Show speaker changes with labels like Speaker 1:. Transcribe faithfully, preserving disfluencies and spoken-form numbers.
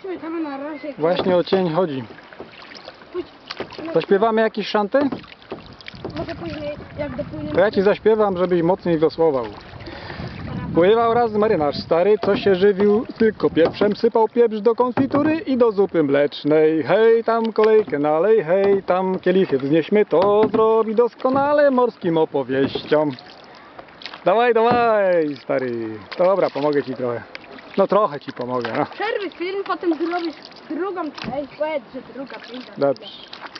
Speaker 1: Chodźmy tam na razie.
Speaker 2: Właśnie o cień chodzi. Zaśpiewamy jakieś szanty?
Speaker 1: Może później, jak dopłyniemy...
Speaker 2: To ja ci zaśpiewam, żebyś mocniej wiosłował. Pływał raz marynarz stary, co się żywił tylko pieprzem, sypał pieprz do konfitury i do zupy mlecznej. Hej, tam kolejkę nalej, hej, tam kielichy wznieśmy, to zrobi doskonale morskim opowieściom. Dawaj, dawaj, stary. Dobra, pomogę ci trochę. No trochę ci pomogę, no.
Speaker 1: Przerwy film, potem zrobisz drugą część, powiedz, że druga przyjdzie.
Speaker 2: Dobrze.